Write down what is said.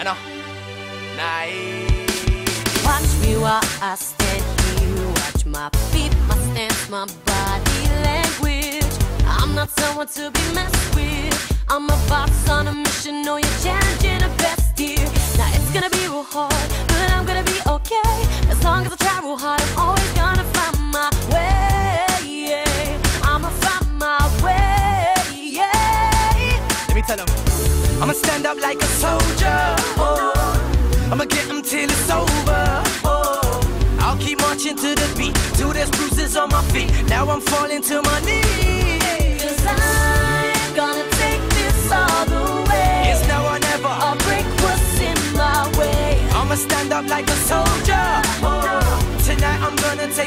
You know? Nice. Watch me while I stand here. Watch my feet, my stance, my body language. I'm not someone to be messed with. I'm a boss on a mission. Know you're challenging the best here. Now it's gonna be real hard, but I'm gonna be okay. As long as I try real hard, I'm always gonna find my way. Yeah. I'ma find my way. Yeah. Let me tell them, I'ma stand up like a soldier. Oh, I'ma get them till it's over. Oh, I'll keep marching to the beat till there's bruises on my feet. Now I'm falling to my knees. 'Cause I'm gonna take this all the way. It's now or never. I'll break what's in my way. I'ma stand up like a soldier. Oh, tonight I'm gonna take